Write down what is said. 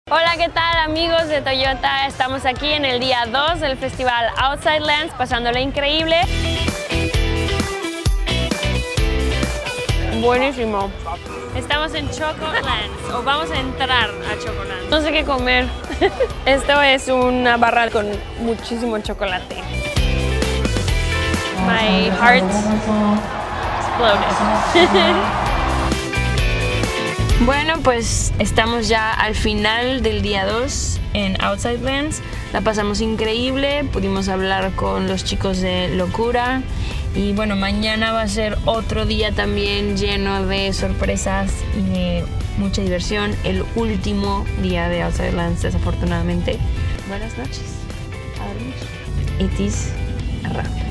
Hola, ¿qué tal amigos de Toyota? Estamos aquí en el día 2 del festival Outside Lands, pasándola increíble. Buenísimo. Estamos en Chocolands, o vamos a entrar a Chocolands. No sé qué comer. Esto es una barra con muchísimo chocolate. My heart exploded. Bueno, pues estamos ya al final del día 2 en Outside Lands. La pasamos increíble, pudimos hablar con los chicos de Locura. Y bueno, mañana va a ser otro día también lleno de sorpresas y de mucha diversión. El último día de Outside Lands, desafortunadamente. Buenas noches. A dormir. It is a wrap.